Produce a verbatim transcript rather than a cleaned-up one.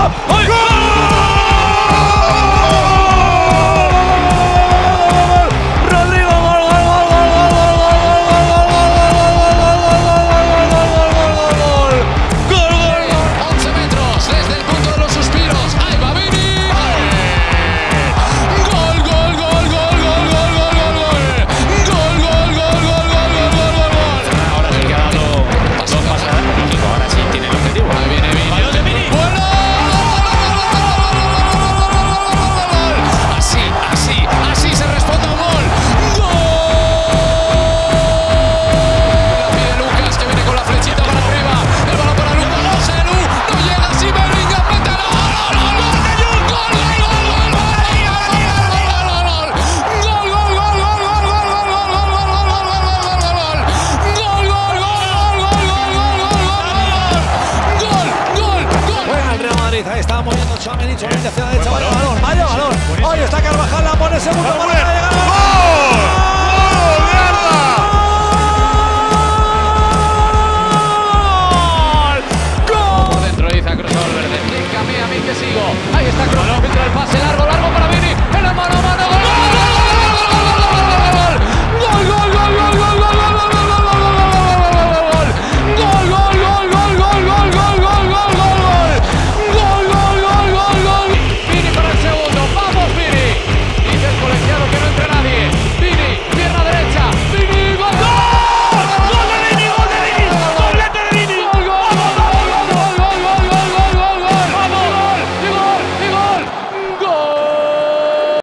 ¡Gol! ¡Gol! ¡Rodrigo, gol, gol, gol, gol, gol, gol, gol, once metros desde el punto de los suspiros. ¡Ahí va Vini! ¡Gol, gol, gol, gol, gol, gol, gol, gol, gol! ¡Gol, gol, gol, gol, gol, gol, gol, gol, gol! Ahora sí que ha dado dos pasadas. Kiko ahora sí tiene el objetivo. Ahí viene Vini. Balón de Vini. ¡Bueno! Así, así, así se responde a un gol. ¡Gol! La pide Lucas, que viene con la flechita para arriba. El balón para Lucas. ¡No, Serú! ¡No llega! ¡Sí, Bellingham! ¡Mételo! ¡Gol, gol, gol! ¡Gol, gol, gol, gol, gol! ahí estaba moviendo Tchouaméni, Tchouaméni hacia la derecha, vaya balón, vaya balón. Hoy está Carvajal, la pone segundo balón para llegar. ¡Gol!